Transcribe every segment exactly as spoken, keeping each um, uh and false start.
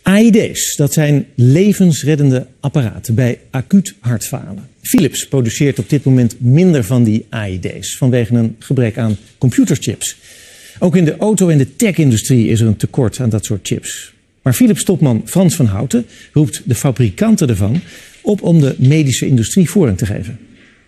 A I D's, dat zijn levensreddende apparaten bij acuut hartfalen. Philips produceert op dit moment minder van die A I D's vanwege een gebrek aan computerchips. Ook in de auto- en de tech-industrie is er een tekort aan dat soort chips. Maar Philips-topman Frans van Houten roept de fabrikanten ervan op om de medische industrie voorrang te geven.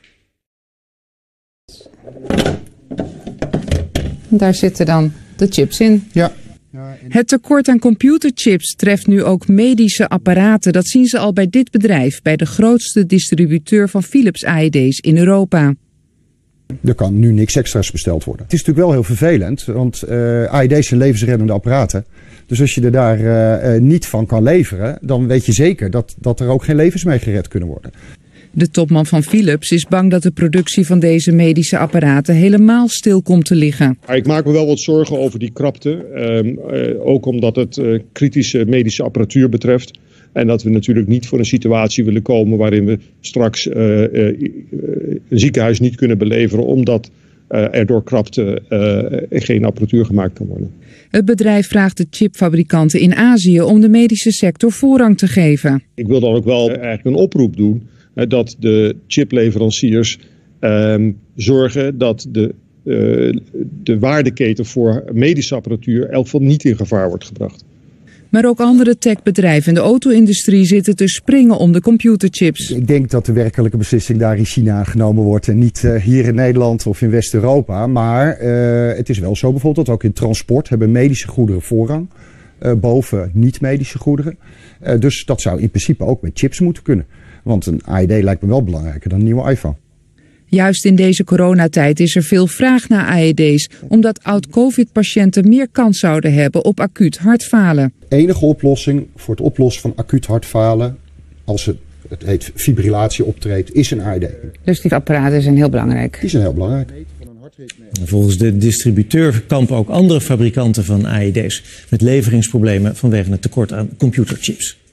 Daar zitten dan de chips in. Ja. Het tekort aan computerchips treft nu ook medische apparaten. Dat zien ze al bij dit bedrijf, bij de grootste distributeur van Philips A I D's in Europa. Er kan nu niks extra's besteld worden. Het is natuurlijk wel heel vervelend, want uh, A I D's zijn levensreddende apparaten. Dus als je er daar uh, uh, niet van kan leveren, dan weet je zeker dat, dat er ook geen levens mee gered kunnen worden. De topman van Philips is bang dat de productie van deze medische apparaten helemaal stil komt te liggen. Ik maak me wel wat zorgen over die krapte. Uh, uh, ook omdat het uh, kritische medische apparatuur betreft. En dat we natuurlijk niet voor een situatie willen komen waarin we straks uh, uh, een ziekenhuis niet kunnen beleveren omdat uh, er door krapte uh, geen apparatuur gemaakt kan worden. Het bedrijf vraagt de chipfabrikanten in Azië om de medische sector voorrang te geven. Ik wil dan ook wel eigenlijk een oproep doen uh, dat de chipleveranciers uh, zorgen dat de, uh, de waardeketen voor medische apparatuur in elk geval niet in gevaar wordt gebracht. Maar ook andere techbedrijven in de auto-industrie zitten te springen om de computerchips. Ik denk dat de werkelijke beslissing daar in China genomen wordt en niet uh, hier in Nederland of in West-Europa. Maar uh, het is wel zo bijvoorbeeld dat ook in transport hebben medische goederen voorrang uh, boven niet-medische goederen. Uh, dus dat zou in principe ook met chips moeten kunnen. Want een A I D lijkt me wel belangrijker dan een nieuwe iPhone. Juist in deze coronatijd is er veel vraag naar A I D's, omdat oud-covid-patiënten meer kans zouden hebben op acuut hartfalen. De enige oplossing voor het oplossen van acuut hartfalen, als het, het heet fibrillatie optreedt, is een A I D. Dus die apparaten zijn heel belangrijk. Die zijn heel belangrijk. Volgens de distributeur kampen ook andere fabrikanten van A I D's met leveringsproblemen vanwege het tekort aan computerchips.